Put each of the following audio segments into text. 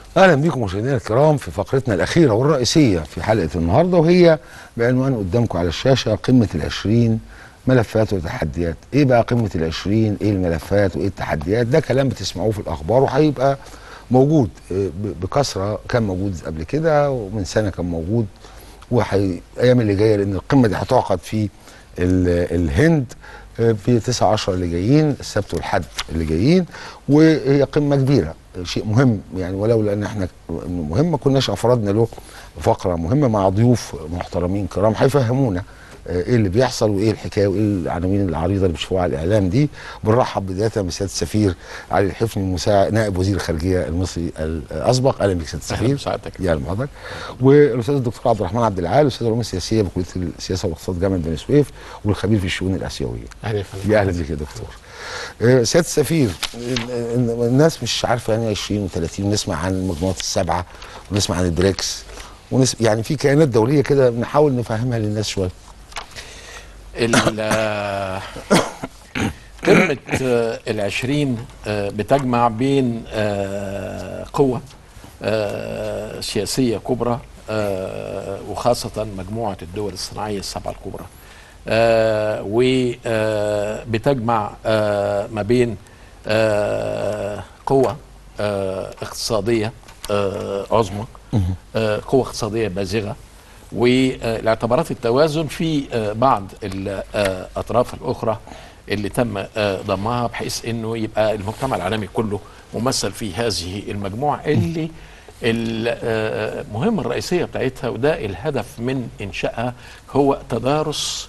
اهلا بكم مشاهدينا الكرام في فقرتنا الاخيره والرئيسيه في حلقه النهارده، وهي بعنوان قدامكم على الشاشه قمه ال20 ملفات وتحديات. ايه بقى قمه ال20؟ ايه الملفات وايه التحديات؟ ده كلام بتسمعوه في الاخبار وهيبقى موجود بكثره، كان موجود قبل كده ومن سنه كان موجود، الايام اللي جايه، لان القمه دي هتعقد في الهند في 9/10 اللي جايين، السبت والحد اللي جايين، وهي قمه كبيره، شيء مهم يعني، ولو لان احنا مهم ما كناش افردنا له فقره مهمه مع ضيوف محترمين كرام هيفهمونا ايه اللي بيحصل وايه الحكايه وايه العناوين العريضه اللي بيشوفوها على الاعلام دي. بنرحب بدايه بسياده السفير علي الحفني، مساعد نائب وزير الخارجيه المصري الاسبق. اهلا بك سياده السفير. اهلا بسعادتك. يا المحاضر. والاستاذ الدكتور عبد الرحمن عبد العال، استاذ العلوم السياسيه بكليه السياسه والاقتصاد جامعه بني سويف، والخبير في الشؤون الاسيويه. اهلا بك يا دكتور. سياده السفير، الناس مش عارفه يعني 20 و30، ونسمع عن المجموعات السبعه ونسمع عن البريكس يعني في كيانات دوليه كده، بنحاول نفهمها للناس شويه. قمة ال20 بتجمع بين قوة سياسية كبرى، وخاصة مجموعة الدول الصناعية السبعة الكبرى، وبتجمع ما بين قوة اقتصادية عظمى، قوة اقتصادية بازغة، والاعتبارات التوازن في بعض الأطراف الأخرى اللي تم ضمها، بحيث انه يبقى المجتمع العالمي كله ممثل في هذه المجموعة اللي المهمة الرئيسية بتاعتها، وده الهدف من إنشائها، هو تدارس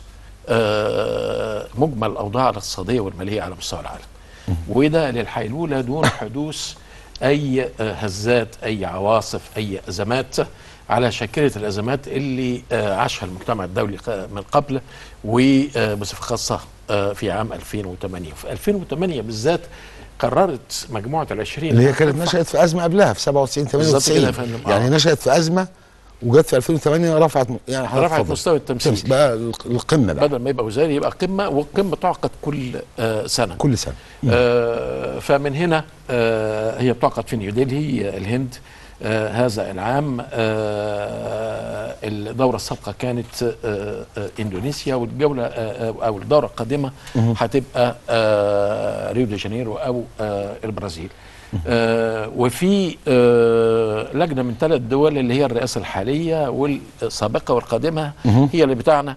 مجمل الأوضاع الاقتصادية والمالية على مستوى العالم، وده للحيلولة دون حدوث أي هزات، أي عواصف، أي أزمات على شاكلة الأزمات اللي عاشها المجتمع الدولي من قبل، وبصفة خاصة في عام 2008. في 2008 بالذات قررت مجموعة ال20 اللي هي كانت نشأت في أزمة قبلها في 97 98 يعني نشأت في أزمة وجت في 2008 رفعت مستوى التمثيل بقى القمة بقى، بدل ما يبقى وزاري يبقى قمة، والقمة تعقد كل سنة. فمن هنا هي بتعقد في نيودلهي الهند هذا العام. الدورة السابقة كانت اندونيسيا، والجولة او الدورة القادمة هتبقى ريو دي جانيرو او البرازيل. وفي لجنة من 3 دول اللي هي الرئاسة الحالية والسابقة والقادمة هي اللي بتعنى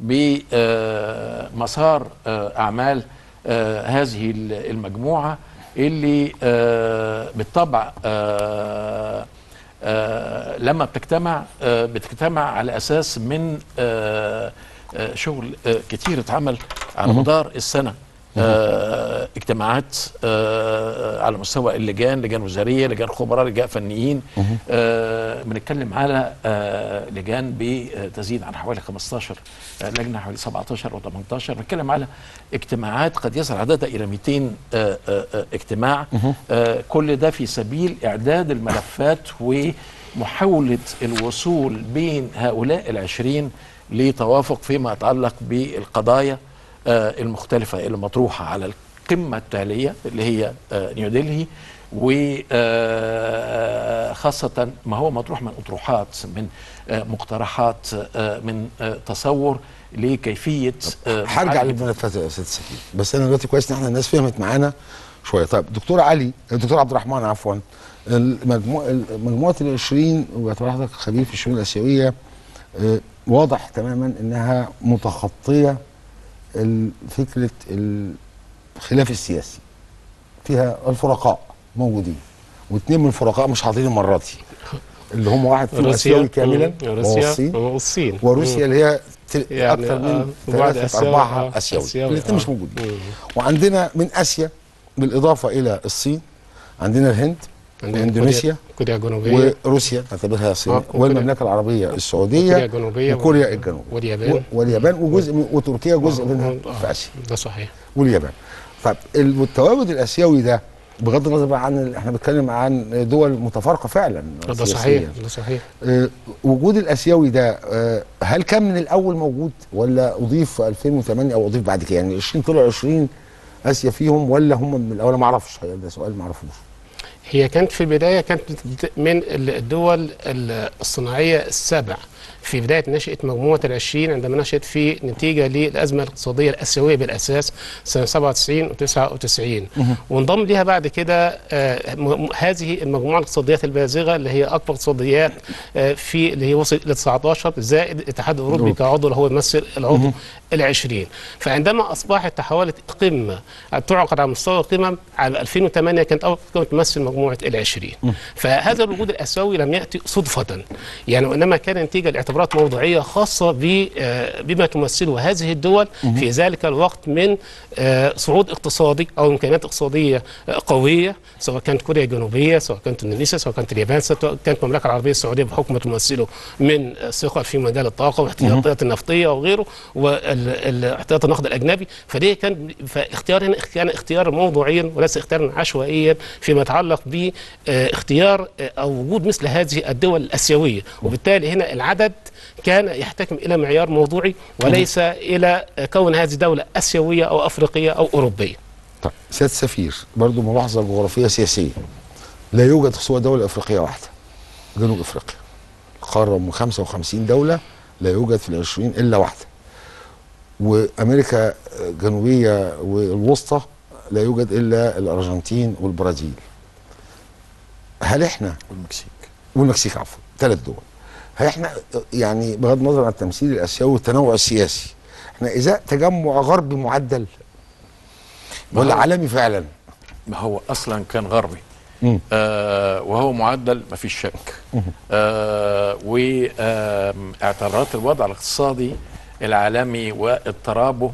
بمسار أعمال هذه المجموعة، اللي بالطبع لما بتجتمع على أساس من شغل كتير اتعمل على مدار السنة، اجتماعات على مستوى لجان وزاريه، لجان خبراء، لجان فنيين. بنتكلم على لجان بتزيد عن حوالي 15 لجنه، حوالي 17 و18. بنتكلم على اجتماعات قد يصل عددها الى 200 اجتماع. كل ده في سبيل اعداد الملفات ومحاوله الوصول بين هؤلاء ال20 لتوافق فيما يتعلق بالقضايا المختلفة اللي مطروحة على القمة التالية اللي هي نيودلهي، وخاصة ما هو مطروح من أطروحات، من مقترحات، من تصور لكيفية. هرجع للملفات يا أستاذ السفير، بس أنا دلوقتي كويس إن احنا الناس فهمت معانا شوية. طيب دكتور عبد الرحمن عفوا، مجموعة ال20 وباعتبار حضرتك خبير في الشؤون الآسيوية، واضح تماما إنها متخطية فكرة الخلاف السياسي، فيها الفرقاء موجودين، واثنين من الفرقاء مش حاضرين المرة دي، اللي هم واحد فيهم آسيوي كاملا والصين، وروسيا اللي هي يعني أكثر من 3/4 آسيوي، الاثنين مش موجودين. وعندنا من آسيا بالإضافة إلى الصين عندنا الهند واندونيسيا كوريا الجنوبيه وروسيا نعتبرها الصين، والمملكه العربيه السعوديه وكوريا الجنوبيه واليابان وجزء وتركيا جزء منها في اسيا. ده صحيح. واليابان. طيب التواجد الاسيوي ده بغض النظر عن احنا بنتكلم عن دول متفارقه فعلا. ده صحيح. ده صحيح. وجود الاسيوي ده هل كان من الاول موجود ولا اضيف في 2008 او اضيف بعد كده؟ يعني 20 طلعوا 20 اسيا فيهم ولا هم من الاول؟ ما اعرفش، ده سؤال ما اعرفوش. هي كانت في البداية كانت من الدول الصناعية السبع في بداية نشأة مجموعة ال20 عندما نشأت في نتيجة للأزمة الاقتصادية الآسيوية بالأساس سنة 97 و99 وانضم لها بعد كده هذه المجموعة الاقتصاديات البازغة اللي هي أكبر اقتصاديات في اللي هي وصل إلى 19 زائد الاتحاد الأوروبي كعضو اللي هو يمثل العضو ال20. فعندما أصبحت تحولت قمة تعقد على مستوى القمم على 2008 كانت أول قمة تمثل مجموعة ال20. فهذا الوجود الآسيوي لم يأتي صدفة يعني، وإنما كان نتيجة لاعتبارات موضوعية خاصة بما تمثله هذه الدول في ذلك الوقت من صعود اقتصادي أو إمكانيات اقتصادية قوية، سواء كانت كوريا الجنوبية، سواء كانت اندونيسيا، سواء كانت اليابان، سواء كانت المملكة العربية السعودية بحكم ما تمثله من ثقة في مجال الطاقة واحتياطات النفطية وغيره واحتياط النقد الأجنبي. فاختيار هنا كان اختيار موضوعيا وليس اختيارا عشوائيا فيما يتعلق باختيار أو وجود مثل هذه الدول الآسيوية، وبالتالي هنا العدد كان يحتكم إلى معيار موضوعي وليس إلى كون هذه دولة آسيوية أو أفريقية أو أوروبية. طيب سيادة السفير، برضو ملاحظة جغرافية سياسية، لا يوجد سوى دولة أفريقية واحدة، جنوب أفريقيا. قارة من 55 دولة لا يوجد في ال20 إلا واحدة. وأمريكا الجنوبية والوسطى لا يوجد إلا الأرجنتين والبرازيل. هل إحنا والمكسيك عفوا 3 دول، هل إحنا يعني بغض النظر عن التمثيل الآسيوي والتنوع السياسي، إحنا إذا تجمع غربي معدل ولا عالمي فعلا؟ ما هو اصلا كان غربي وهو معدل ما فيش شك. واعتبارات الوضع الاقتصادي العالمي واضطرابه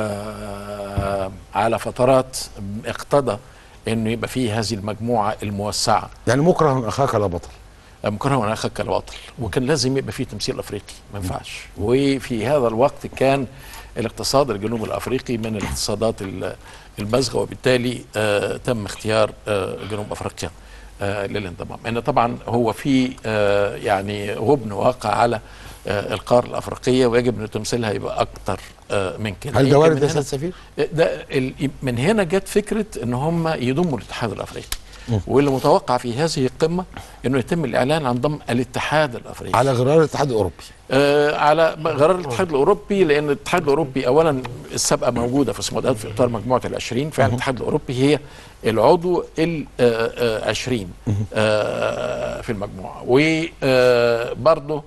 على فترات اقتضى انه يبقى فيه هذه المجموعه الموسعه. يعني مكره اخاك لا بطل. مكره اخاك لا بطل، وكان لازم يبقى فيه تمثيل افريقي، ما ينفعش. وفي هذا الوقت كان الاقتصاد الجنوب الافريقي من الاقتصادات البازغه، وبالتالي تم اختيار جنوب افريقيا للانضمام. ان طبعا هو في يعني غبن واقع على القاره الافريقيه، ويجب ان تمثيلها يبقى اكتر من كده. هل ده وارد يا سيادة السفير؟ من هنا جت فكره ان هم يضموا الاتحاد الافريقي، واللي متوقع في هذه القمه انه يتم الاعلان عن ضم الاتحاد الافريقي على غرار الاتحاد الاوروبي. على غرار الاتحاد الاوروبي، لان الاتحاد الاوروبي اولا السابقه موجوده في الصمودات في اطار مجموعه ال20، فعلا الاتحاد الاوروبي هي العضو ال20 في المجموعه. وبرضه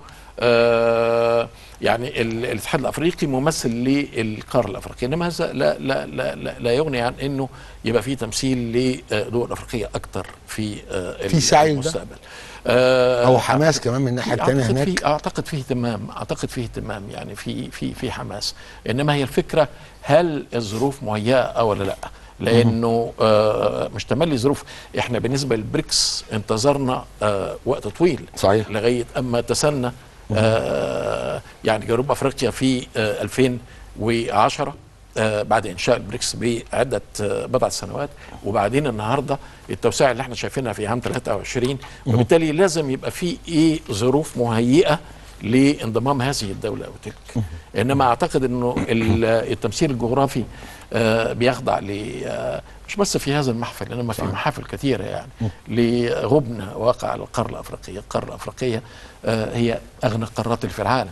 يعني الاتحاد الافريقي ممثل للقاره الافريقيه، انما هذا لا يغني عن انه يبقى في تمثيل لدول افريقيه اكثر في المستقبل. او حماس كمان من الناحيه الثانيه هناك. اعتقد فيه اهتمام يعني في حماس، انما هي الفكره هل الظروف مهيئه ولا لا؟ لانه مش تملي ظروف. احنا بالنسبه للبريكس انتظرنا وقت طويل صحيح لغايه اما تسنى يعني جنوب افريقيا في 2010 بعد انشاء البريكس بعده بضعه سنوات، وبعدين النهارده التوسعه اللي احنا شايفينها في عام 23، وبالتالي لازم يبقى في ظروف مهيئه لانضمام هذه الدوله او تلك. انما اعتقد انه التمثيل الجغرافي بيخضع مش بس في هذا المحفل، انما في محافل كثيره يعني لغبن واقع على القاره الافريقيه. القاره الافريقيه هي اغنى القارات اللي في العالم،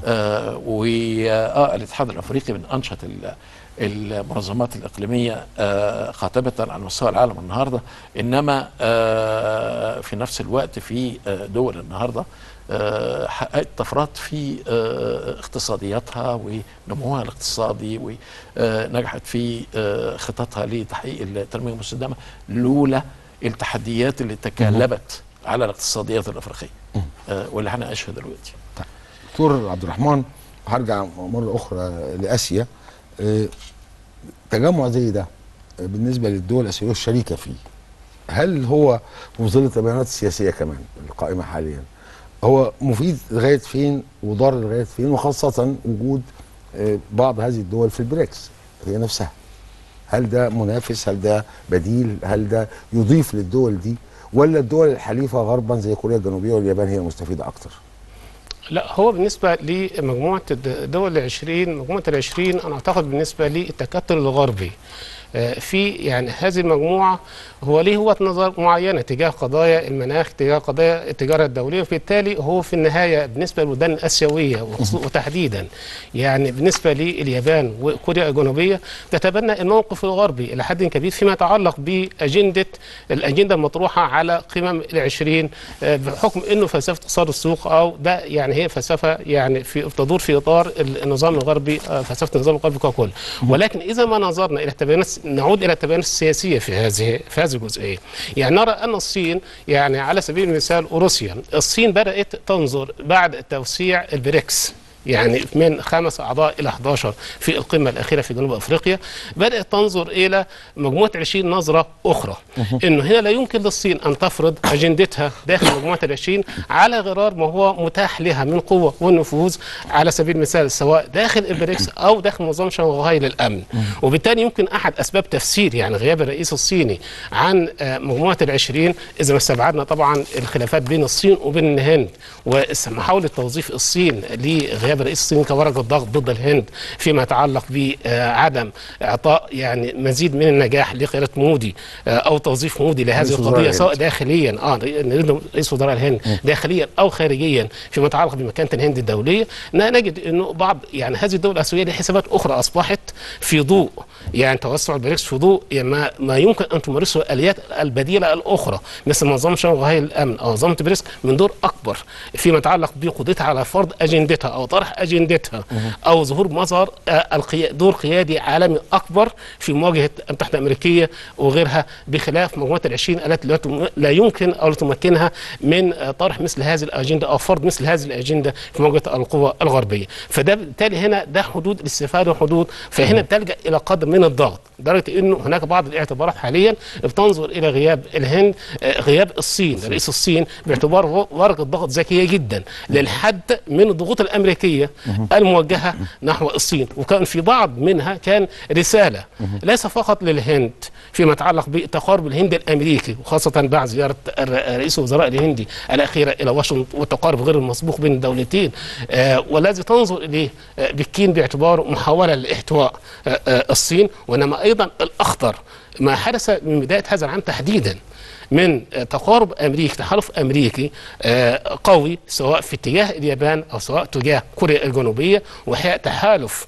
والاتحاد الافريقي من انشط المنظمات الاقليميه قاطبه على مستوى العالم النهارده. انما في نفس الوقت في دول النهارده حققت طفرات في اقتصادياتها ونموها الاقتصادي، ونجحت في خططها لتحقيق التنميه المستدامه لولا التحديات اللي تكالبت على الاقتصاديات الافريقيه واللي هنعيشها دلوقتي. دكتور عبد الرحمن، هرجع مره اخرى لاسيا. تجمع زي ده بالنسبه للدول الاسيويه الشريكه فيه، هل هو في ظل التباينات السياسيه كمان القائمه حاليا هو مفيد لغايه فين وضار لغايه فين، وخاصه وجود بعض هذه الدول في البريكس هي نفسها؟ هل ده منافس؟ هل ده بديل؟ هل ده يضيف للدول دي، ولا الدول الحليفه غربا زي كوريا الجنوبيه واليابان هي المستفيده اكتر؟ لا، هو بالنسبه لمجموعه الدول ال20 مجموعه ال20 انا اعتقد بالنسبه للتكتل الغربي في يعني هذه المجموعة هو ليه وجهة نظر معينة تجاه قضايا المناخ، تجاه قضايا التجارة الدولية، وبالتالي هو في النهاية بالنسبة للبلدان الآسيوية وتحديدا يعني بالنسبة لليابان وكوريا الجنوبية تتبنى الموقف الغربي إلى حد كبير فيما يتعلق بأجندة الأجندة المطروحة على قمم ال20 بحكم أنه فلسفة اقتصاد السوق أو ده يعني هي فلسفة يعني تدور في إطار النظام الغربي، فلسفة النظام الغربي ككل. ولكن إذا ما نظرنا إلى التباينات، نعود إلى التباينات السياسية في هذه الجزئية، يعني نرى أن الصين يعني على سبيل المثال وروسيا، الصين بدأت تنظر بعد توسيع البريكس يعني من 5 أعضاء إلى 11 في القمة الأخيرة في جنوب أفريقيا، بدأت تنظر إلى مجموعة 20 نظرة أخرى، إنه هنا لا يمكن للصين أن تفرض أجندتها داخل مجموعة 20 على غرار ما هو متاح لها من قوة والنفوذ، على سبيل المثال سواء داخل البريكس أو داخل نظام شنغهاي للأمن. وبالتالي يمكن أحد أسباب تفسير يعني غياب الرئيس الصيني عن مجموعة 20 إذا ما استبعدنا طبعا الخلافات بين الصين وبين الهند ومحاولة توظيف الصين لغياب الرئيس الصيني كورقة ضغط ضد الهند فيما يتعلق بعدم إعطاء يعني مزيد من النجاح لقيادة مودي أو توظيف مودي لهذه القضية سواء داخليا نريد رئيس وزراء الهند داخليا أو خارجيا فيما يتعلق بمكانة الهند الدولية. نجد أنه بعض يعني هذه الدول الآسيوية لها حسابات أخرى أصبحت في ضوء يعني توسع البريكس، في ضوء يعني ما يمكن أن تمارسه الآليات البديلة الأخرى مثل منظمة شنغهاي للأمن أو منظمة بريكس من دور أكبر فيما يتعلق بقدرتها على فرض أجندتها أو طرح أجندتها أو ظهور مظهر دور قيادي عالمي أكبر في مواجهة المتحدة الأمريكية وغيرها، بخلاف مجموعة 20 التي لا يمكن أو تمكنها من طرح مثل هذه الأجندة أو فرض مثل هذه الأجندة في مواجهة القوى الغربية. فده بالتالي هنا ده حدود الاستفادة وحدود، فهنا بتلجأ إلى قدر من الضغط لدرجة أنه هناك بعض الاعتبارات حاليا بتنظر إلى غياب الهند، غياب الصين رئيس الصين باعتباره ورقة ضغط ذكية جدا للحد من الضغوط الأمريكية الموجهة نحو الصين، وكان في بعض منها كان رسالة ليس فقط للهند فيما يتعلق بتقارب الهند الأمريكي، وخاصة بعد زيارة رئيس الوزراء الهندي الأخيرة إلى واشنطن والتقارب غير المسبوق بين الدولتين، والذي تنظر إليه بكين باعتباره محاولة لاحتواء الصين. وإنما أيضا الأخطر ما حدث من بداية هذا العام تحديدا من تقارب أمريكي، تحالف أمريكي قوي سواء في اتجاه اليابان أو سواء تجاه كوريا الجنوبية، وهي تحالف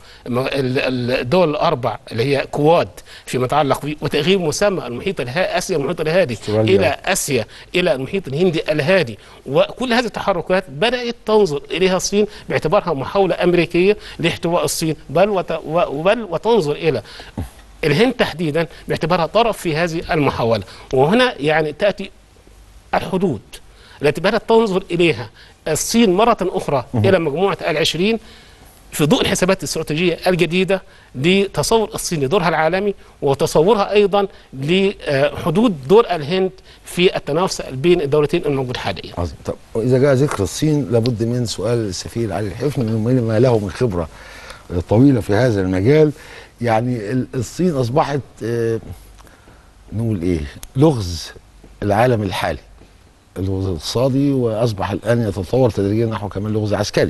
الدول الأربع اللي هي كواد فيما يتعلق وتغيير مسمى المحيط آسيا المحيط الهادي إلى آسيا إلى المحيط الهندي الهادي. وكل هذه التحركات بدأت تنظر إليها الصين باعتبارها محاولة أمريكية لاحتواء الصين، بل وتنظر إلى الهند تحديدا باعتبارها طرف في هذه المحاولة. وهنا يعني تأتي الحدود التي بدأت تنظر إليها الصين مرة أخرى إلى مجموعة 20 في ضوء الحسابات الاستراتيجية الجديدة لتصور الصين لدورها العالمي وتصورها أيضا لحدود دور الهند في التنافس بين الدولتين الموجود حاليا. طب إذا جاء ذكر الصين لابد من سؤال السفير علي الحفني ما له من خبرة طويلة في هذا المجال. يعني الصين أصبحت نقول إيه لغز العالم الحالي، اللغز الاقتصادي، وأصبح الآن يتطور تدريجيا نحو كمان لغز عسكري.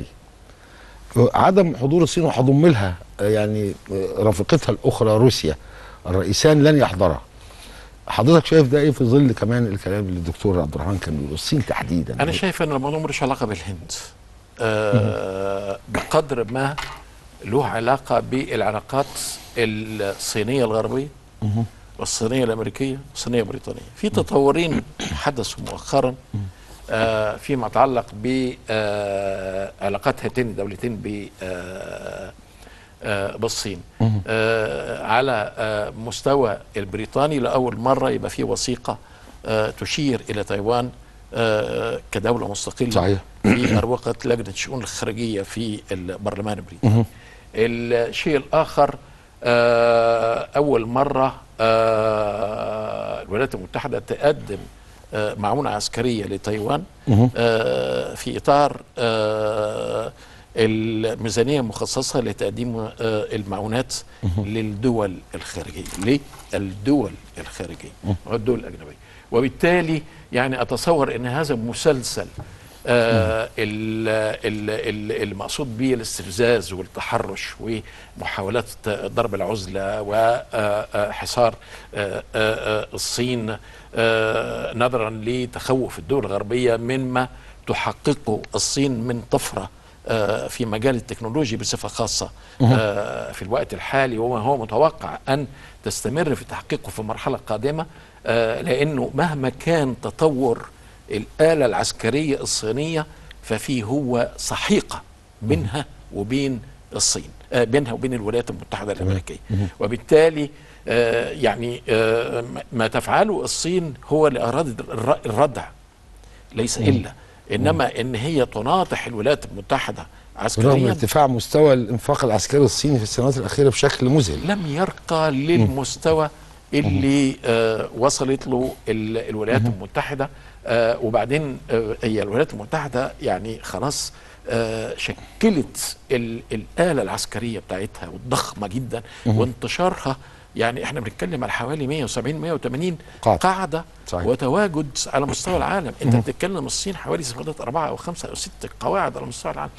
عدم حضور الصين وهضم لها يعني رفيقتها الأخرى روسيا الرئيسان لن يحضرها. حضرتك شايف ده ايه في ظل كمان الكلام اللي الدكتور عبد الرحمن كان بيقول الصين تحديدا؟ أنا شايف أن الموضوع ملوش علاقة بالهند بقدر ما له علاقة بالعلاقات الصينية الغربية والصينية الأمريكية والصينية البريطانية. في تطورين حدثوا مؤخرا فيما يتعلق بعلاقات هاتين الدولتين بالصين. على مستوى البريطاني لأول مرة يبقى في وثيقة تشير إلى تايوان كدولة مستقلة صحيح في أروقة لجنة الشؤون الخارجية في البرلمان البريطاني. الشيء الآخر أول مرة الولايات المتحدة تقدم معونة عسكرية لتايوان في إطار الميزانية المخصصة لتقديم المعونات للدول الخارجية، للدول الخارجية والدول الأجنبية. وبالتالي يعني أتصور أن هذا مسلسل المقصود به الاستفزاز والتحرش ومحاولات ضرب العزلة وحصار الصين نظرا لتخوف الدول الغربية مما تحققه الصين من طفرة في مجال التكنولوجي بصفة خاصة في الوقت الحالي، وما هو متوقع أن تستمر في تحقيقه في مرحلة قادمة، لأنه مهما كان تطور الآلة العسكرية الصينية ففي هو سحيقة بينها وبين الصين، بينها وبين الولايات المتحدة الأمريكية. وبالتالي يعني ما تفعله الصين هو لأراد الردع ليس إلا، إنما إن هي تناطح الولايات المتحدة عسكريا رغم ارتفاع مستوى الانفاق العسكري الصيني في السنوات الأخيرة بشكل مذهل. لم يرقى للمستوى اللي وصلت له الولايات المتحدة. وبعدين هي الولايات المتحدة يعني خلاص شكلت الآلة العسكرية بتاعتها والضخمة جدا وانتشارها. يعني احنا بنتكلم على حوالي 170 180 قاعدة صحيح. وتواجد على مستوى العالم. انت بتتكلم الصين حوالي 4 أو 5 أو 6 قواعد على مستوى العالم.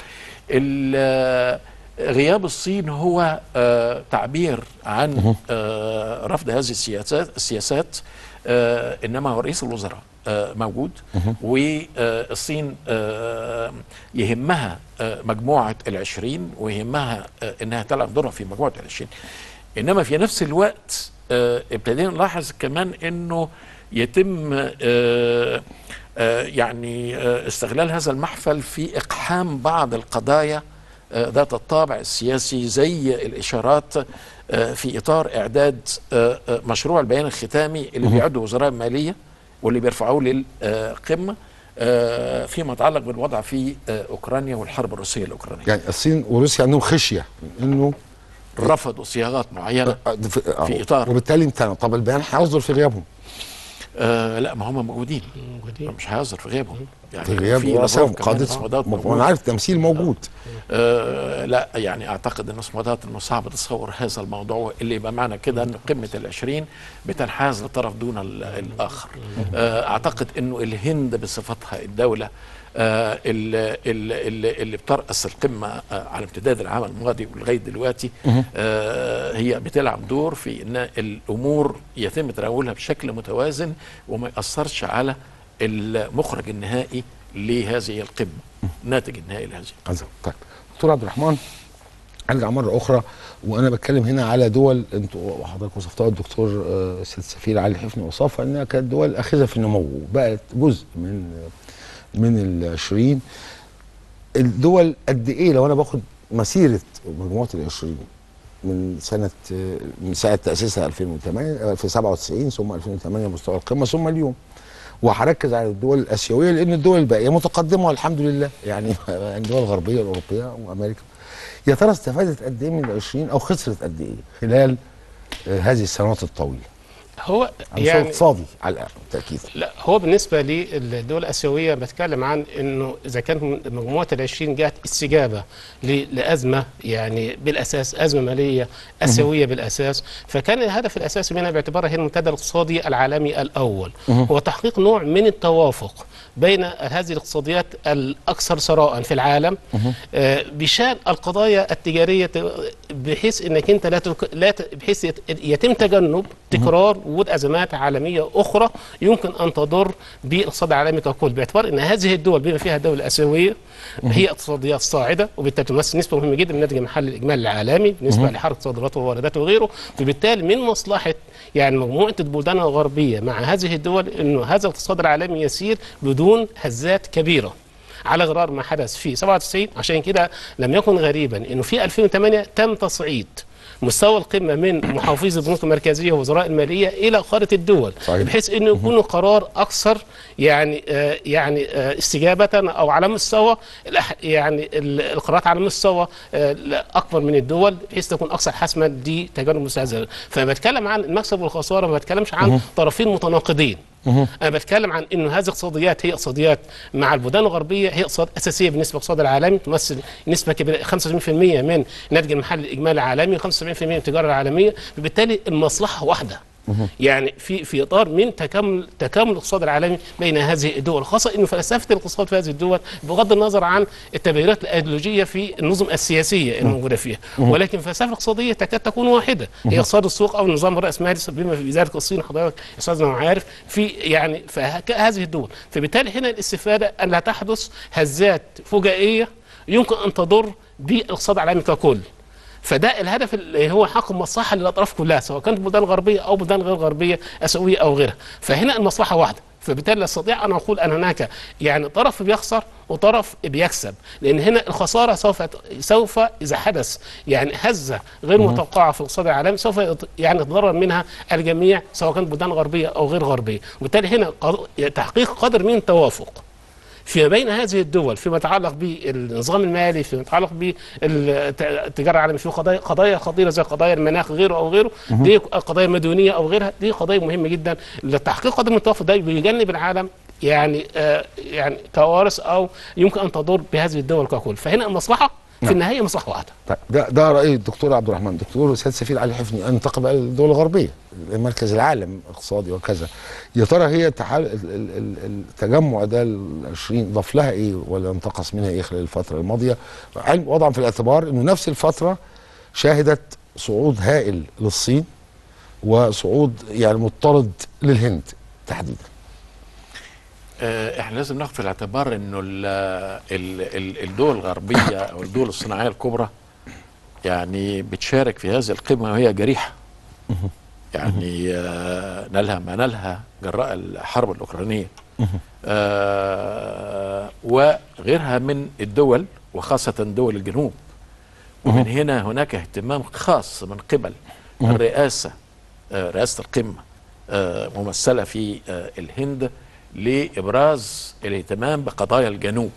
غياب الصين هو تعبير عن رفض هذه السياسات. انما هو رئيس الوزراء موجود، والصين يهمها مجموعة ال20 ويهمها انها تلعب دورها في مجموعة ال20. انما في نفس الوقت ابتدينا نلاحظ كمان انه يتم يعني استغلال هذا المحفل في اقحام بعض القضايا ذات الطابع السياسي، زي الاشارات في اطار اعداد مشروع البيان الختامي اللي بيعده وزراء الماليه واللي بيرفعوه للقمه فيما يتعلق بالوضع في اوكرانيا والحرب الروسيه الاوكرانيه. يعني الصين وروسيا عندهم خشيه انه رفضوا صياغات معينه في اطار، وبالتالي امتنعوا. طب البيان هيصدر في غيابهم؟ لا، ما هم موجودين مش هيصدر في غيابهم. يعني في غياب رؤساء قادة. وانا عارف التمثيل موجود. لا يعني اعتقد ان اسمه انه صعب تصور هذا الموضوع اللي يبقى معنى كده ان قمه ال20 بتنحاز لطرف دون الاخر. اعتقد انه الهند بصفتها الدوله اللي بترأس القمة على امتداد العام الماضي ولغاية دلوقتي، هي بتلعب دور في ان الامور يتم تناولها بشكل متوازن وما يأثرش على المخرج النهائي لهذه القمة، الناتج النهائي لهذه القمة. طيب دكتور عبد الرحمن، ارجع مرة أخرى وأنا بتكلم هنا على دول أنتوا وحضرتك وصفتها الدكتور سيد السفير علي حفني وصفها إنها كانت دول أخذة في النمو، بقت جزء من ال20. الدول قد ايه لو انا باخد مسيره مجموعه ال20 من ساعه تاسيسها 2008 في 97 ثم 2008 مستوى القمه ثم اليوم، وهركز على الدول الاسيويه لان الدول الباقيه متقدمه والحمد لله، يعني الدول الغربيه الاوروبيه وامريكا. يا ترى استفادت قد ايه من ال20 او خسرت قد ايه خلال هذه السنوات الطويله؟ هو يعني اقتصادي على الاقل بالتاكيد. لا، هو بالنسبه للدول الاسيويه بتكلم عن انه اذا كانت مجموعه ال20 جاءت استجابه لازمه، يعني بالاساس ازمه ماليه اسيويه بالاساس، فكان الهدف الاساسي منها باعتبارها هي المنتدى الاقتصادي العالمي الاول هو تحقيق نوع من التوافق بين هذه الاقتصاديات الاكثر ثراء في العالم بشان القضايا التجاريه، بحيث انك انت بحيث يتم تجنب تكرار وجود ازمات عالميه اخرى يمكن ان تضر بالاقتصاد العالمي ككل، باعتبار ان هذه الدول بما فيها الدول الاسيويه هي اقتصاديات صاعده وبالتالي تمثل نسبه مهمه جدا من الناتج المحلي الاجمالي العالمي بالنسبه لحركه صادراته ووارداته وغيره، وبالتالي من مصلحه يعني مجموعه البلدان الغربيه مع هذه الدول انه هذا الاقتصاد العالمي يسير بدون هزات كبيره على غرار ما حدث في 97. عشان كده لم يكن غريبا انه في 2008 تم تصعيد مستوى القمه من محافظي البنوك المركزيه ووزراء الماليه الى قاره الدول، بحيث انه يكون قرار اكثر يعني استجابه او على مستوى يعني القرارات على مستوى اكبر من الدول، بحيث تكون اكثر حسما لتجنب مستهزئ. فبتكلم عن المكسب والخساره، ما بتكلمش عن طرفين متناقضين. انا بتكلم عن انه هذه الاقتصاديات هي اقتصاديات مع البلدان الغربيه، هي اقتصاد اساسيه بالنسبه للاقتصاد العالمي، تمثل نسبه كبيره 75% من الناتج المحلي الاجمالي العالمي، 75% من التجاره العالميه، فبالتالي المصلحه واحده يعني في اطار من تكامل الاقتصاد العالمي بين هذه الدول، خاصه انه فلسفه الاقتصاد في هذه الدول بغض النظر عن التغيرات الايديولوجيه في النظم السياسيه الموجوده فيها، ولكن الفلسفه الاقتصاديه تكاد تكون واحده، هي اقتصاد السوق او النظام الراسمالي بما في ذلك الصين، حضرتك استاذنا عارف في هذه الدول. فبالتالي هنا الاستفاده ان لا تحدث هزات فجائيه يمكن ان تضر بالاقتصاد العالمي ككل. فده الهدف اللي هو حق المصلحه للاطراف كلها، سواء كانت بلدان غربيه او بلدان غير غربيه، اسيويه او غيرها. فهنا المصلحه واحده، فبالتالي لا استطيع ان اقول ان هناك يعني طرف بيخسر وطرف بيكسب، لان هنا الخساره سوف اذا حدث يعني هزه غير متوقعه في الاقتصاد العالمي سوف يعني يتضرر منها الجميع، سواء كانت بلدان غربيه او غير غربيه. وبالتالي هنا تحقيق قدر من التوافق فيما بين هذه الدول فيما يتعلق بالنظام المالي، فيما يتعلق بالتجاره العالميه، في قضايا خطيره زي قضايا المناخ غيره او غيره، دي قضايا المديونيه او غيرها، دي قضايا مهمه جدا لتحقيق قدر من التوافق. ده بيجنب العالم يعني كوارث او يمكن ان تضر بهذه الدول ككل. فهنا المصلحه في النهايه مصلحه واحده. طيب ده راي الدكتور عبد الرحمن. دكتور سيد سفير علي حفني، انتقل بقى للدول الغربيه، مركز العالم الاقتصادي وكذا، يا ترى هي التجمع ده ال20 ضاف لها ايه ولا انتقص منها ايه خلال الفتره الماضيه؟ وضعا في الاعتبار انه نفس الفتره شهدت صعود هائل للصين وصعود يعني مضطرد للهند تحديدا. احنا لازم ناخد في الاعتبار انه الدول الغربيه او الدول الصناعيه الكبرى يعني بتشارك في هذه القمه وهي جريحه. يعني نالها ما نالها جراء الحرب الاوكرانيه وغيرها من الدول وخاصه دول الجنوب. ومن هنا هناك اهتمام خاص من قبل الرئاسه، رئاسه القمه ممثله في الهند لإبراز الاهتمام بقضايا الجنوب.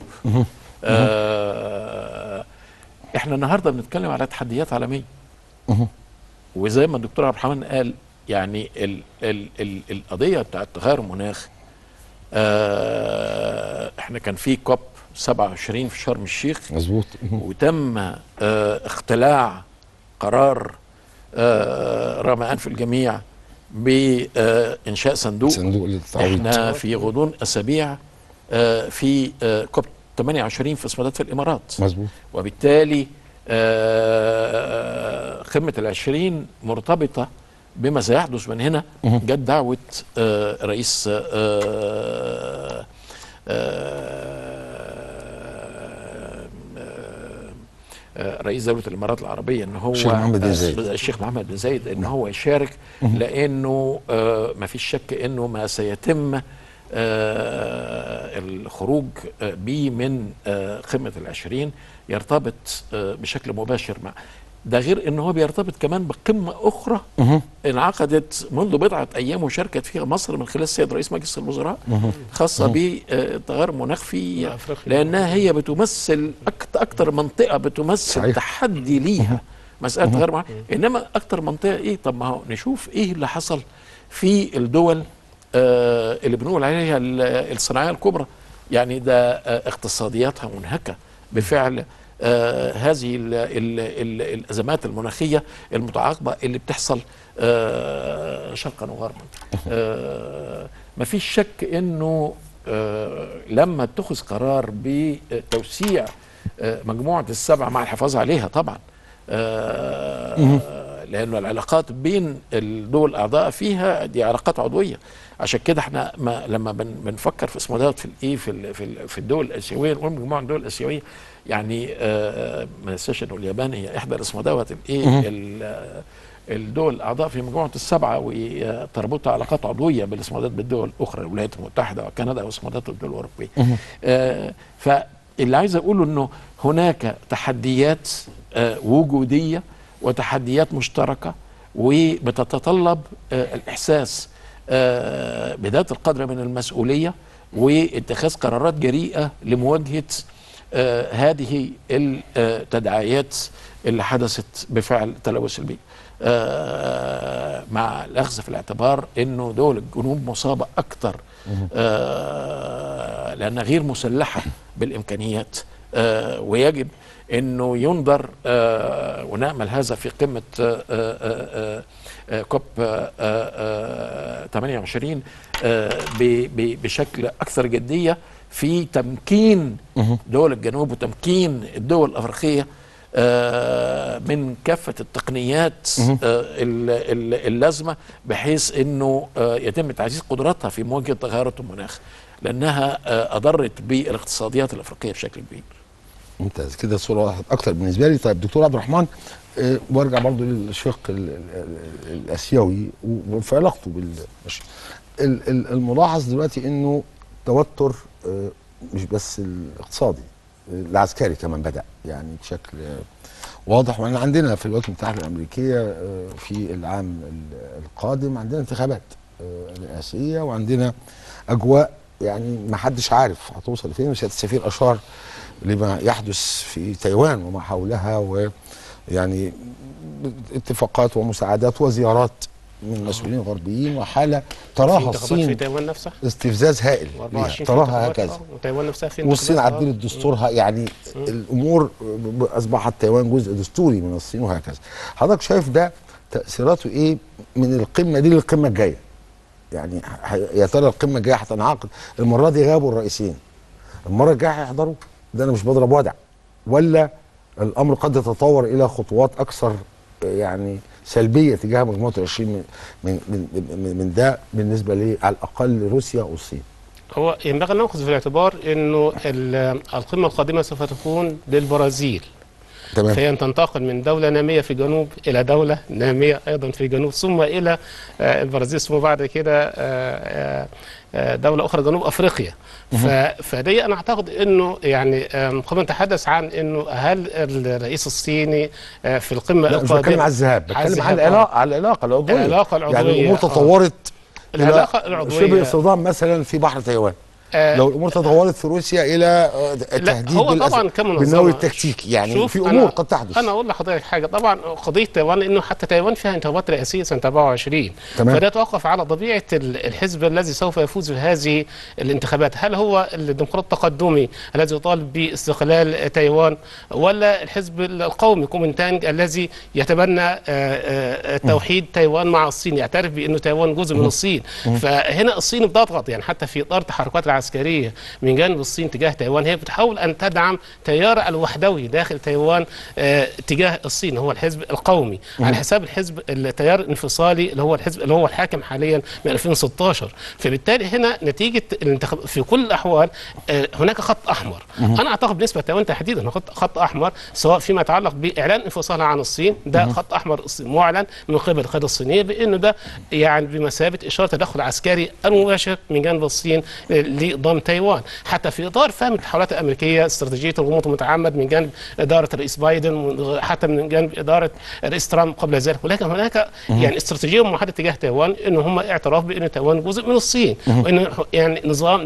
احنا النهارده بنتكلم على تحديات عالميه، وزي ما الدكتور عبد الرحمن قال يعني القضيه بتاعت تغير المناخ، احنا كان في كوب 27 في شرم الشيخ، مظبوط، وتم اختلاع قرار رغم انف الجميع بإنشاء صندوق للتعويض. احنا في غضون أسابيع في كوب 28 في اسماعيلية في الإمارات. مظبوط. وبالتالي قمة ال20 مرتبطة بما سيحدث من هنا. جت دعوة رئيس رئيس دولة الإمارات العربية ان هو الشيخ محمد بن زايد ان هو يشارك، لانه ما فيش شك انه ما سيتم الخروج به من قمة ال20 يرتبط بشكل مباشر مع ده، غير ان هو بيرتبط كمان بقمة اخرى انعقدت منذ بضعة ايام وشاركت فيها مصر من خلال السيد رئيس مجلس الوزراء، خاصة بتغير المناخ في لانها هي بتمثل اكتر منطقة بتمثل تحدي ليها مسألة تغير المناخ. انما اكتر منطقة ايه؟ طب ما هو نشوف ايه اللي حصل في الدول اللي بنقول عليها الصناعية الكبرى، يعني ده اقتصادياتها منهكة بفعل هذه الأزمات المناخية المتعاقبة اللي بتحصل شرقا وغربا. ما فيش شك انه لما اتخذ قرار بتوسيع مجموعة السبع مع الحفاظ عليها طبعا، لأنه العلاقات بين الدول الأعضاء فيها دي علاقات عضوية. عشان كده احنا لما بنفكر في اسمه دوت في الايه في الدول الاسيويه، نقول مجموعه الدول الاسيويه، يعني ما ننساش انه اليابان هي احدى الاسمه دوت الايه الدول الاعضاء في مجموعه السبعه، وتربطها علاقات عضويه بالاسمادات بالدول الاخرى، الولايات المتحده وكندا واسمادات الدول الاوروبيه. فاللي عايز اقوله انه هناك تحديات وجوديه وتحديات مشتركه، وبتتطلب الاحساس بذات القدر من المسؤوليه واتخاذ قرارات جريئه لمواجهه هذه التداعيات اللي حدثت بفعل تلوث البيئة، مع الأخذ في الاعتبار أنه دول الجنوب مصابة أكثر لأنها غير مسلحة بالإمكانيات، ويجب انه ينظر ونامل هذا في قمه كوب 28 بشكل اكثر جديه في تمكين دول الجنوب وتمكين الدول الافريقيه من كافه التقنيات اللازمه بحيث انه يتم تعزيز قدراتها في مواجهه تغيرات المناخ، لانها اضرت بالاقتصاديات الافريقيه بشكل كبير. ممتاز كده، صوره واحد اكتر بالنسبه لي. طيب دكتور عبد الرحمن، وارجع برضو للشق الاسيوي وفي علاقته الملاحظ دلوقتي انه توتر مش بس الاقتصادي، العسكري كمان بدأ يعني بشكل واضح. واحنا عندنا في الولايات المتحدة الأمريكية في العام القادم عندنا انتخابات رئاسية، وعندنا أجواء يعني ما حدش عارف هتوصل لفين. وسيادة السفير أشار لما يحدث في تايوان وما حولها، ويعني اتفاقات ومساعدات وزيارات من مسؤولين غربيين، وحاله تراها الصين في تايوان نفسها استفزاز هائل تراها هكذا، وتايوان نفسها في والصين عدلت دستورها، يعني الامور اصبحت تايوان جزء دستوري من الصين وهكذا. حضرتك شايف ده تاثيراته ايه من القمه دي للقمه الجايه؟ يعني يا ترى القمه الجايه هتنعقد؟ المره دي غابوا الرئيسين، المره الجايه هيحضروا؟ ده انا مش بضرب وضع، ولا الامر قد يتطور الى خطوات اكثر يعني سلبيه تجاه مجموعه ال20 من ده بالنسبه لي على الاقل روسيا والصين؟ هو ينبغي ان ناخذ في الاعتبار انه القمه القادمه سوف تكون للبرازيل. تمام. فهي تنتقل من دوله ناميه في جنوب الى دوله ناميه ايضا في جنوب، ثم الى البرازيل، ثم بعد كده دوله اخرى جنوب افريقيا. فدي انا اعتقد انه يعني قبل نتحدث عن انه هل الرئيس الصيني في القمه لا مش بتكلم على الذهاب، بتكلم على العلاقه العضويه. يعني الامور تطورت، العلاقه العضويه شبه صدام مثلا في بحر تايوان، لو الامور تطورت في روسيا الى تهديد بالنووي التكتيكي، يعني في امور قد تحدث. انا اقول لحضرتك حاجه، طبعا قضيه تايوان لانه حتى تايوان فيها انتخابات رئاسيه سنه 24، فده يتوقف على طبيعه الحزب الذي سوف يفوز بهذه الانتخابات. هل هو الديمقراط التقدمي الذي يطالب باستقلال تايوان، ولا الحزب القومي كومينتانج الذي يتبنى توحيد تايوان مع الصين، يعترف بانه تايوان جزء من الصين؟ فهنا الصين بتضغط، يعني حتى في اطار تحركات العسكريه من جانب الصين تجاه تايوان، هي بتحاول ان تدعم تيار الوحدوي داخل تايوان تجاه الصين، هو الحزب القومي على حساب التيار الانفصالي اللي هو الحزب اللي هو الحاكم حاليا من 2016. فبالتالي هنا نتيجه الانتخاب في كل الاحوال هناك خط احمر. انا اعتقد بالنسبه لتايوان تحديدا خط احمر، سواء فيما يتعلق باعلان انفصالها عن الصين، ده خط احمر معلن من قبل القياده الصينيه بانه ده يعني بمثابه اشاره تدخل عسكري المباشر من جانب الصين لضم تايوان، حتى في اطار فهم التحولات الامريكيه استراتيجيه الغموض المتعمد من جانب اداره الرئيس بايدن، حتى من جانب اداره الرئيس ترامب قبل ذلك. ولكن هناك يعني استراتيجيه موحده تجاه تايوان، انه هم اعتراف بان تايوان جزء من الصين، وان يعني نظام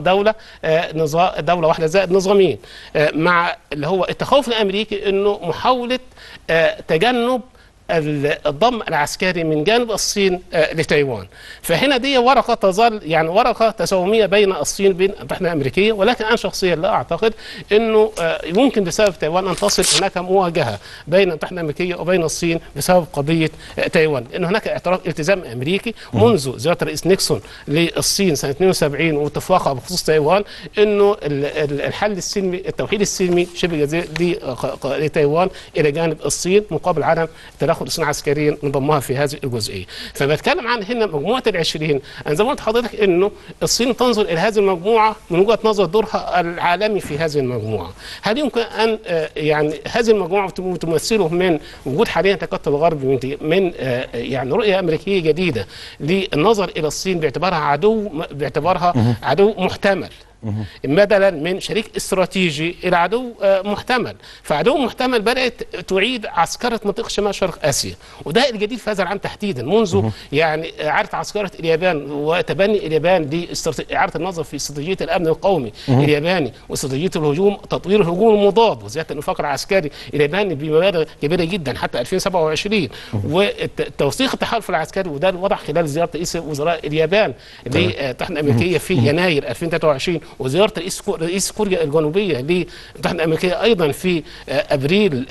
دوله واحده زائد نظامين، مع اللي هو التخوف الامريكي انه محاوله تجنب الضم العسكري من جانب الصين لتايوان. فهنا دي ورقه تظل يعني ورقه تساوميه بين الصين وبين التحالف الامريكيه، ولكن انا شخصيا لا اعتقد انه ممكن بسبب تايوان ان تصل هناك مواجهه بين التحالف الامريكيه وبين الصين بسبب قضيه تايوان، لان هناك اعتراف التزام امريكي منذ زياره الرئيس نيكسون للصين سنه 72 واتفاقها بخصوص تايوان، انه الحل السلمي التوحيد السلمي شبه جزائري لتايوان الى جانب الصين مقابل عدم تدخل الصين عسكريا نضمها في هذه الجزئيه. فبتكلم عن هنا مجموعه ال20. انا زي ما قلت لحضرتك انه الصين تنظر الى هذه المجموعه من وجهه نظر دورها العالمي في هذه المجموعه. هل يمكن ان يعني هذه المجموعه تمثله من وجود حاليا تكتل الغرب من يعني رؤيه امريكيه جديده للنظر الى الصين باعتبارها عدو محتمل، بدلا من شريك استراتيجي الى عدو محتمل. فعدو محتمل بدات تعيد عسكره منطقه شمال شرق اسيا، وده الجديد في هذا العام تحديدا منذ يعني اعاده عسكره اليابان وتبني اليابان لاعاده النظر في استراتيجيه الامن القومي الياباني واستراتيجيه الهجوم، تطوير الهجوم المضاد وزياده الانفاق العسكري الياباني بمبالغ كبيره جدا حتى 2027، وتوثيق التحالف العسكري، وده الوضع خلال زياره رئيس وزراء اليابان للتحالف الامريكيه في يناير 2023 وزياره رئيس كوريا الجنوبيه للمتحده الامريكيه ايضا في ابريل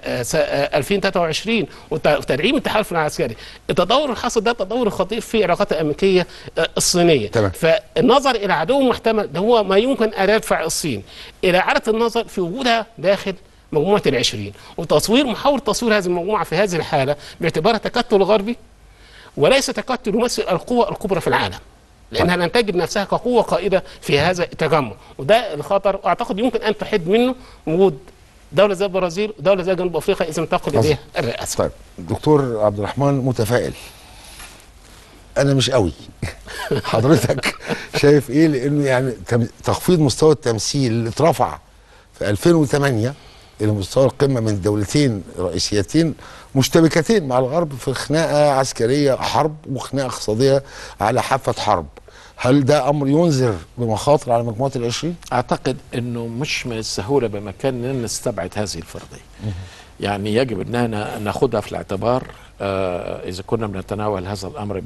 2023 وتدعيم التحالف العسكري. التطور اللي حصل ده تطور خطير في العلاقات الامريكيه الصينيه. تمام. فالنظر الى عدو محتمل ده هو ما يمكن ان يدفع الصين الى اعاده النظر في وجودها داخل مجموعه ال20 محاولة تصوير هذه المجموعه في هذه الحاله باعتبارها تكتل غربي وليس تكتل يمثل القوى الكبرى في العالم، لانها لن تجد نفسها كقوه قائده في هذا التجمع، وده الخطر واعتقد يمكن ان تحد منه وجود دوله زي البرازيل ودوله زي جنوب افريقيا اذا انتقل اليها الرئاسه. طيب دكتور عبد الرحمن متفائل، انا مش قوي. حضرتك شايف ايه؟ لانه يعني تخفيض مستوى التمثيل اللي اترفع في 2008 الى مستوى القمه من دولتين رئيسيتين مشتبكتين مع الغرب في خناقه عسكريه حرب وخناقه اقتصاديه على حافه حرب، هل ده امر ينذر بمخاطر على مجموعه ال20؟ اعتقد انه مش من السهوله بمكان ان نستبعد هذه الفرضيه. يعني يجب اننا ناخذها في الاعتبار اذا كنا بنتناول هذا الامر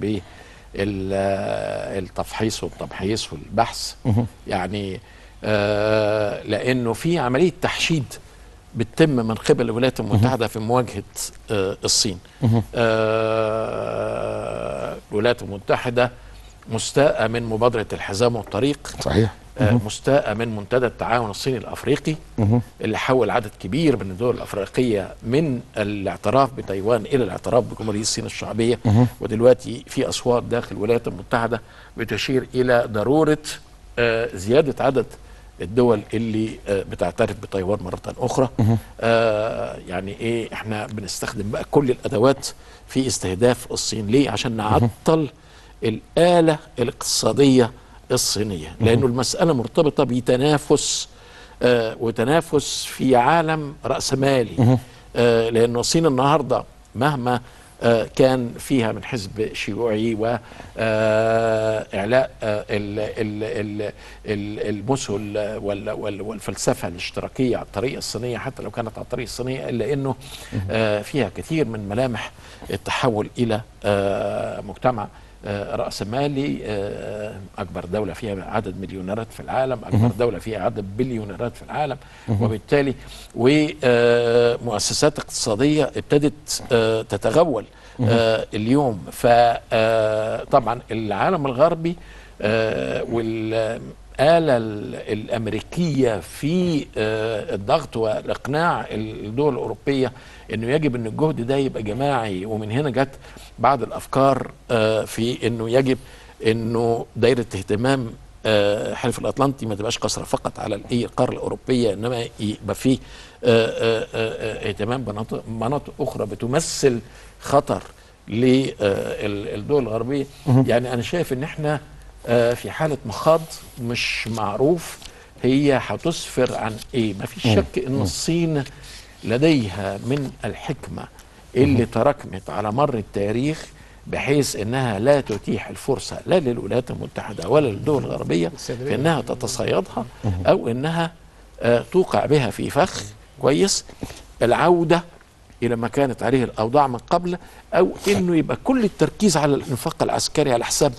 بالتفحيص والتمحيص والبحث. يعني لانه في عمليه تحشيد بتتم من قبل الولايات المتحده في مواجهه الصين. الولايات المتحده مستاءة من مبادرة الحزام والطريق، صحيح. مستاءة من منتدى التعاون الصيني الأفريقي اللي حول عدد كبير من الدول الأفريقية من الاعتراف بتايوان إلى الاعتراف بجمهورية الصين الشعبية. ودلوقتي في أصوات داخل الولايات المتحدة بتشير إلى ضرورة زيادة عدد الدول اللي بتعترف بتايوان مرة أخرى. يعني إيه، إحنا بنستخدم بقى كل الأدوات في استهداف الصين. ليه؟ عشان نعطل الآلة الاقتصادية الصينية، لأنه المسألة مرتبطة بتنافس وتنافس في عالم رأسمالي. لأن الصين النهاردة مهما كان فيها من حزب شيوعي وإعلاء المثل والفلسفة الاشتراكية على الطريقة الصينية، حتى لو كانت على الطريقة الصينية، إلا أنه فيها كثير من ملامح التحول إلى مجتمع رأسمالي. أكبر دولة فيها عدد مليونيرات في العالم، أكبر دولة فيها عدد بليونيرات في العالم، وبالتالي ومؤسسات اقتصادية ابتدت تتغول اليوم. فطبعا العالم الغربي والآلة الأمريكية في الضغط والإقناع الدول الأوروبية انه يجب ان الجهد ده يبقى جماعي. ومن هنا جت بعض الافكار في انه يجب انه دايره اهتمام حلف الاطلنطي ما تبقاش قصره فقط على القاره الاوروبيه، انما يبقى فيه اهتمام بمناطق اخرى بتمثل خطر للدول الغربيه. يعني انا شايف ان احنا في حاله مخاض مش معروف هي هتسفر عن ايه. ما فيش شك ان الصين لديها من الحكمة اللي تراكمت على مر التاريخ بحيث انها لا تتيح الفرصة لا للولايات المتحدة ولا للدول الغربية في انها تتصيدها او انها توقع بها في فخ كويس العودة الى ما كانت عليه الاوضاع من قبل، او انه يبقى كل التركيز على الانفاق العسكري على حساب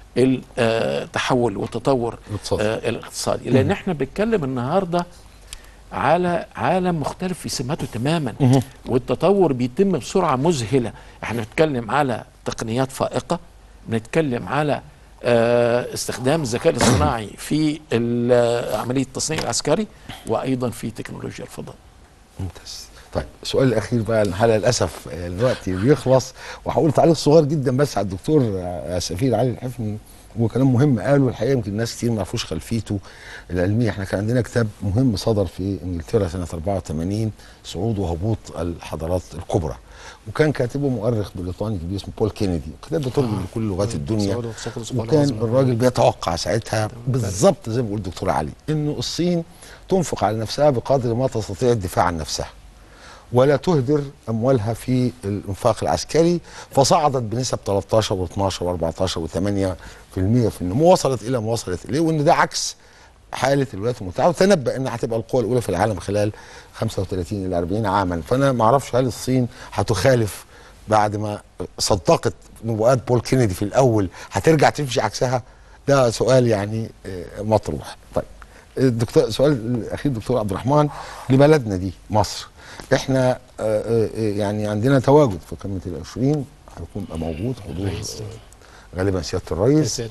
التحول والتطور الاقتصادي. لان احنا بنتكلم النهارده على عالم مختلف في سماته تماما، والتطور بيتم بسرعة مذهلة. احنا بنتكلم على تقنيات فائقة، بنتكلم على استخدام الذكاء الاصطناعي في عملية التصنيع العسكري وأيضا في تكنولوجيا الفضاء. ممتاز. طيب السؤال الأخير بقى، الحلقة للأسف الوقت بيخلص، وهقول تعليق صغير جدا بس على الدكتور سفير علي الحفني. هو كلام مهم قاله الحقيقه، يمكن ناس كتير ما يعرفوش خلفيته العلميه. احنا كان عندنا كتاب مهم صدر في انجلترا سنه 84، صعود وهبوط الحضارات الكبرى، وكان كاتبه مؤرخ بريطاني كبير اسمه بول كينيدي. الكتاب ده ترجم لكل لغات الدنيا، وكان الراجل بيتوقع ساعتها بالظبط زي ما بيقول الدكتور علي انه الصين تنفق على نفسها بقدر ما تستطيع الدفاع عن نفسها، ولا تهدر اموالها في الانفاق العسكري. فصعدت بنسب 13 و12 و14 و8% في النمو، وصلت الى ما وصلت اليه، وان ده عكس حاله الولايات المتحده، وتنبأ انها هتبقى القوى الاولى في العالم خلال 35 الى 40 عاما. فانا ما اعرفش هل الصين هتخالف بعد ما صدقت نبوءات بول كينيدي في الاول، هترجع تمشي عكسها ده سؤال يعني مطروح. طيب الدكتور، سؤال الاخير دكتور عبد الرحمن، لبلدنا دي مصر، احنا يعني عندنا تواجد في قمه ال20، هيكون موجود حضور غالبا سياده الرئيس.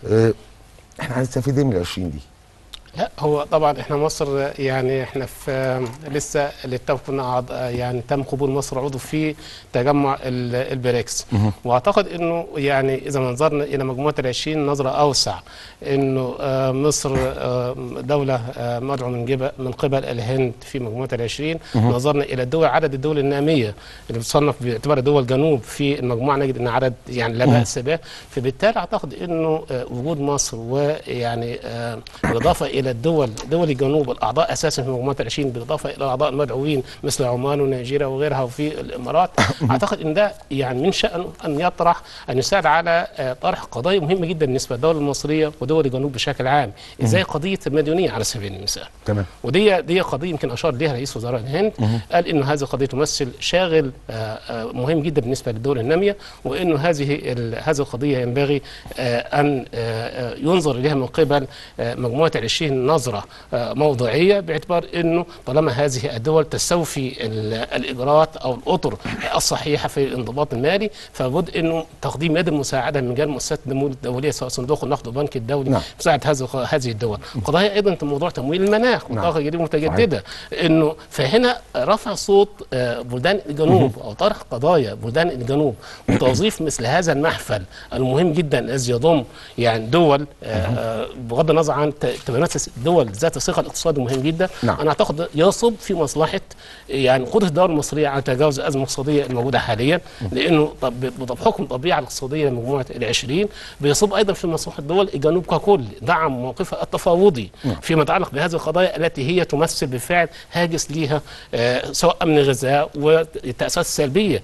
احنا هنستفيد ايه من ال20 دي؟ لا هو طبعا احنا مصر يعني احنا في لسه اللي كنا يعني تم قبول مصر عضو في تجمع البريكس، واعتقد انه يعني اذا نظرنا الى مجموعه ال20 نظره اوسع، انه مصر دوله مدعو من قبل الهند في مجموعه ال20، نظرنا الى الدول، عدد الدول الناميه اللي بتصنف باعتبار دول الجنوب في المجموعه، نجد ان عدد يعني لا باس به. فبالتالي اعتقد انه وجود مصر ويعني بالاضافه الى دول الجنوب الاعضاء اساسا في مجموعه ال20، بالاضافه الى الاعضاء المدعوين مثل عمان ونيجيريا وغيرها وفي الامارات، اعتقد ان ده يعني من شانه ان يساعد على طرح قضايا مهمه جدا بالنسبه للدوله المصريه ودول الجنوب بشكل عام، زي قضيه المديونيه على سبيل المثال. تمام. ودي قضيه يمكن اشار لها رئيس وزراء الهند، قال انه هذه القضيه تمثل شاغل مهم جدا بالنسبه للدول الناميه، وانه هذه القضيه ينبغي ان ينظر اليها من قبل مجموعه ال20 نظرة موضوعية، باعتبار أنه طالما هذه الدول تستوفي الإجراءات أو الأطر الصحيحة في الانضباط المالي، فبد أنه تقديم يد المساعدة من جانب مؤسسات النمو الدولية سواء صندوق النقد والبنك الدولي مساعدة هذه الدول. قضايا أيضا موضوع تمويل المناخ والطاقة الجديدة المتجددة، أنه فهنا رفع صوت بلدان الجنوب أو طرح قضايا بلدان الجنوب وتوظيف مثل هذا المحفل المهم جدا الذي يضم يعني دول بغض النظر عن دول ذات الثقه الاقتصادي مهم جدا. انا اعتقد يصب في مصلحه يعني قدره الدوله المصريه على تجاوز الازمه الاقتصاديه الموجوده حاليا، لانه بحكم الطبيعه الاقتصاديه لمجموعه ال20 بيصب ايضا في مصلحه دول الجنوب ككل دعم موقفها التفاوضي فيما يتعلق بهذه القضايا التي هي تمثل بالفعل هاجس ليها سواء امن غذاء والتاثيرات السلبيه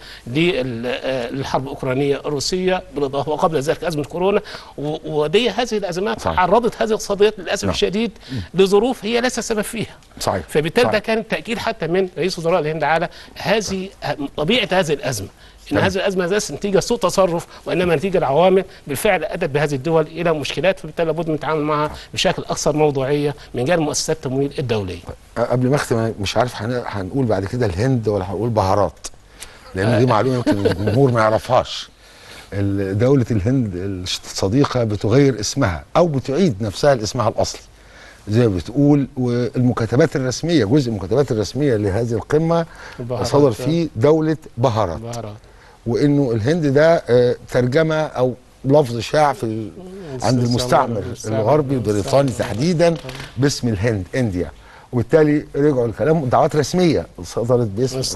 للحرب الاوكرانيه الروسيه، بالاضافه وقبل ذلك ازمه كورونا، ودي هذه الازمات عرضت هذه الاقتصاديات للاسف الشديد لظروف هي ليس السبب فيها. صحيح. فبالتالي ده كان تاكيد حتى من رئيس وزراء الهند على هذه طبيعه هذه الازمه، ان هذه الازمه ليست نتيجه سوء تصرف وانما نتيجه لعوامل بالفعل ادت بهذه الدول الى مشكلات، فبالتالي لابد من التعامل معها بشكل اكثر موضوعيه من جانب مؤسسات التمويل الدوليه. قبل ما اختم مش عارف هنقول بعد كده الهند ولا هنقول بهارات، لان دي معلومه يمكن الجمهور ما يعرفهاش. دولة الهند الصديقة بتغير اسمها أو بتعيد نفسها لاسمها الأصلي زي ما بتقول، والمكاتبات الرسمية جزء من المكاتبات الرسمية لهذه القمة صدر فيه دولة بهارات، وإنه الهند ده ترجمة أو لفظ شائع عند المستعمر الغربي البريطاني تحديدا باسم الهند إنديا، وبالتالي رجعوا الكلام دعوات رسميه صدرت باسم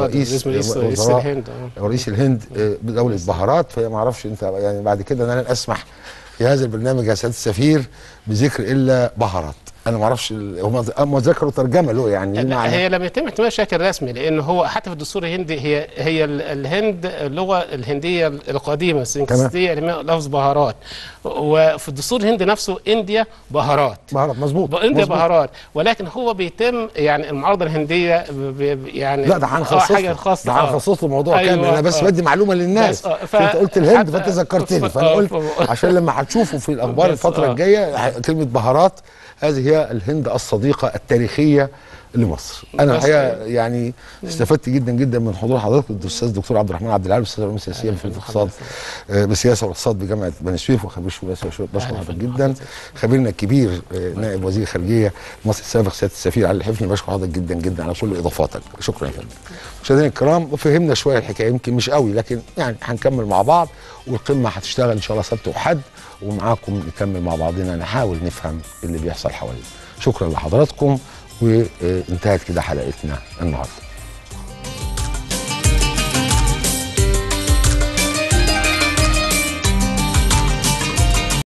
رئيس الهند بدوله بهارات. فهي ما اعرفش انت يعني بعد كده انا لن اسمح في هذا البرنامج يا سياده السفير بذكر الا بهارات. انا ما اعرفش هم ذكروا ترجمه له يعني لا هي لم يتم اعتماد بشكل رسمي، لانه هو حتى في الدستور الهندي هي الهند اللغه الهنديه القديمه السنسكريتيه لفظ بهارات، وفي الدستور الهندي نفسه انديا بهارات. مظبوط انديا بهارات، ولكن هو بيتم يعني المعارضه الهنديه يعني لا ده حاجه خاصه ده هنخصص له موضوع كامل. انا بس بدي معلومه للناس. انت قلت الهند فانت ذكرتني، فانا قلت عشان لما هتشوفوا في الاخبار الفتره الجايه كلمه بهارات، هذه هي الهند الصديقة التاريخية لمصر. أنا الحقيقة يعني استفدت جدا جدا من حضور حضرتك الأستاذ الدكتور عبد الرحمن عبد العال، أستاذ العلوم السياسية في الاقتصاد بالسياسة والاقتصاد بجامعة بني سويف وخبير سياسة. بشكر حضرتك جدا. خبيرنا الكبير نائب وزير الخارجية مصر السابق سيادة السفير علي الحفني، بشكر حضرتك جدا جدا على كل إضافاتك. شكرا يا فندم. مشاهدينا الكرام، فهمنا شوية الحكاية، يمكن مش قوي لكن يعني هنكمل مع بعض، والقمة هتشتغل إن شاء الله سبت وحد، ومعاكم نكمل مع بعضنا نحاول نفهم اللي بيحصل حوالينا. شكرا لحضراتكم، وانتهت كده حلقتنا النهارده.